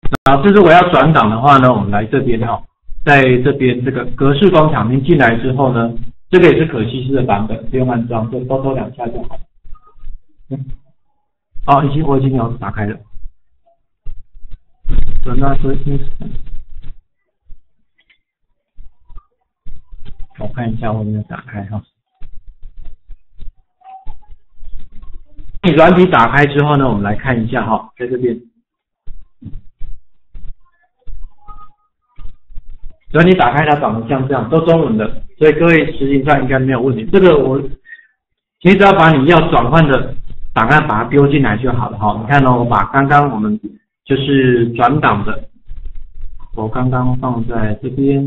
老师如果要转档的话呢，我们来这边哈，在这边这个格式工厂您进来之后呢，这个也是可西式的版本，不用安装，就多2下就好。哦，我已经有打开了。转到这边，我看一下我有没有打开哈。你软体打开之后呢，我们来看一下哈，在这边。软体打开它长得像这样，都中文的，所以各位实行上应该没有问题。这个其实只要把你要转换的档案把它丢进来就好了哈。你看我把刚刚我们就是转档的，我刚刚放在这边，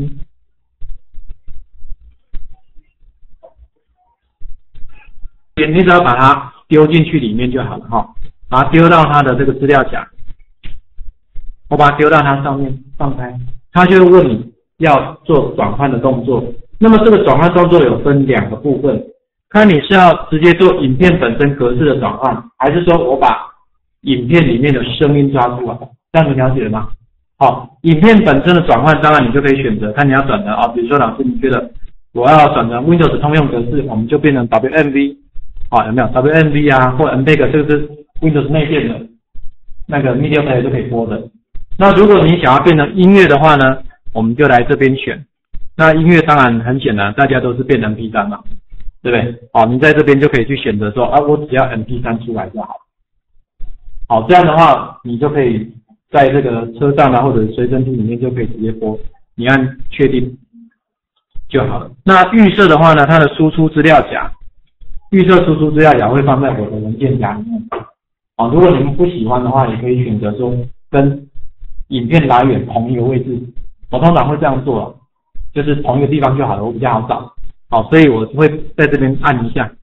你只要把它丢进去里面就好了哈，把它丢到它的这个资料夹，我把它丢到它上面放开，它就会问你要做转换的动作。那么这个转换动作有分2个部分，看你是要直接做影片本身格式的转换，还是说我把影片里面的声音抓出来，这样你了解了吗？好，影片本身的转换，当然你就可以选择看你要转的啊，比如说老师你觉得我要转成 Windows 通用格式，我们就变成 WMV， 啊有没有 WMV 啊，或 MPEG， 这个是 Windows 内建的那个 Media Player 就可以播的。那如果你想要变成音乐的话呢，我们就来这边选。那音乐当然很显然，大家都是变成 MP3 嘛，对不对？好，你在这边就可以去选择说啊，我只要 MP3 出来就好。好，这样的话你就可以在这个车上啊或者随身听里面就可以直接播，你按确定就好了。那预设的话呢，它的输出资料夹，预设输出资料夹会放在我的文件夹里面。好，如果你们不喜欢的话，也可以选择说跟影片来源同一个位置。我通常会这样做，就是同一个地方就好了，我比较好找。好，所以我会在这边按一下，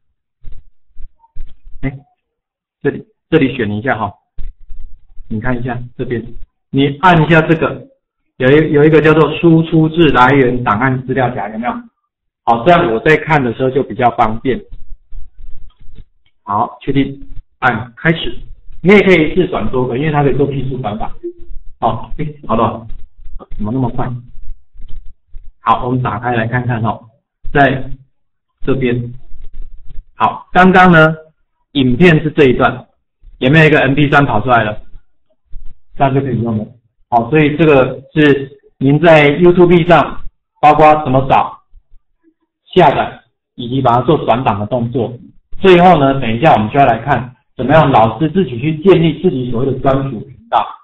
这里选一下哈，你看一下这边，你按一下这个，有一个叫做输出至来源档案资料夹，有没有？好，这样我在看的时候就比较方便。好，确定，按开始。你也可以一次转多个，因为它可以做批数转法。好，好了，怎么那么快？好，我们打开来看看哦，在这边。好，刚刚呢，影片是这一段，有没有一个 MP3 跑出来了？这样就可以用了。好，所以这个是您在 YouTube 上，包括怎么找、下载以及把它做转档的动作。最后呢，等一下我们就要来看怎么样老师自己去建立自己所谓的专属频道。